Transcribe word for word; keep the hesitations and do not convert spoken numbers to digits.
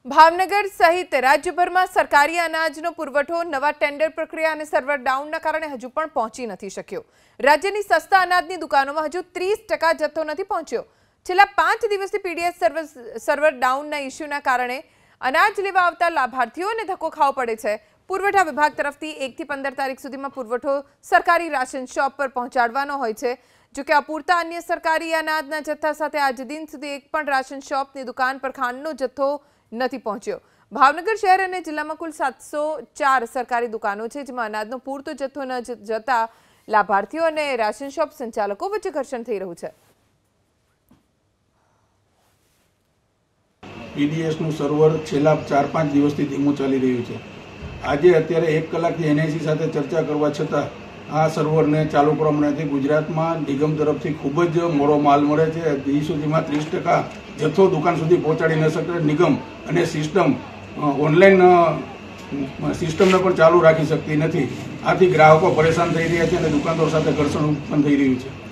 ભાવનગર સહિત રાજ્યભરમાં સરકારી અનાજનો પુરવઠો નવા ટેન્ડર પ્રક્રિયા અને સર્વર ડાઉનના કારણે હજુ પણ પહોંચી નથી શક્યો। રાજ્યની સસ્તા અનાજની દુકાનોમાં હજુ ત્રીસ ટકા જથ્થો નથી પહોંચ્યો। છેલ્લા પાંચ દિવસથી પીડીએસ સર્વર સર્વર ડાઉનના ઇસ્યુના કારણે અનાજ લેવા આવતા લાભાર્થીઓને ધક્કો ખાવો પડે છે। પુરવઠા વિભાગ તરફથી એક થી પંદર તારીખ સુધીમાં પુરવઠો સરકારી રાશન શોપ પર પહોંચાડવાનો હોય છે। જો કે અપૂરતા અન્ય સરકારી અનાજના જથ્થા સાથે આજ દિન સુધી એક પણ રાશન શોપની દુકાન પર ખાંડનો જથ્થો નથી પહોંચ્યો। ભાવનગર શહેર અને જિલ્લામાં કુલ સાતસો ચાર સરકારી દુકાનો છે, જેમાં અનાજનો પૂરતો જથ્થો ન જતા લાભાર્થીઓ અને રાશન શોપ સંચાલકો વચ્ચે ઘર્ષણ થઈ રહ્યું છે। પીડીએસ નું સર્વર છેલ્લા ચાર પાંચ દિવસથી ધીમું ચાલી રહ્યું છે। આજે અત્યારે એક કલાકથી એનઆઈસી સાથે ચર્ચા કરવા છતાં આ સર્વરને ચાલુ કરવા નથી। ગુજરાતમાં નિગમ તરફથી ખૂબ જ મોડો માલ મળે છે। હજી સુધીમાં ત્રીસ ટકા જથ્થો દુકાન સુધી પહોંચાડી ન શકે। નિગમ અને સિસ્ટમ ઓનલાઈન સિસ્ટમને પણ ચાલુ રાખી શકતી નથી। આથી ગ્રાહકો પરેશાન થઈ રહ્યા છે અને દુકાનદારો સાથે ઘર્ષણ ઉત્પન્ન થઈ રહ્યું છે।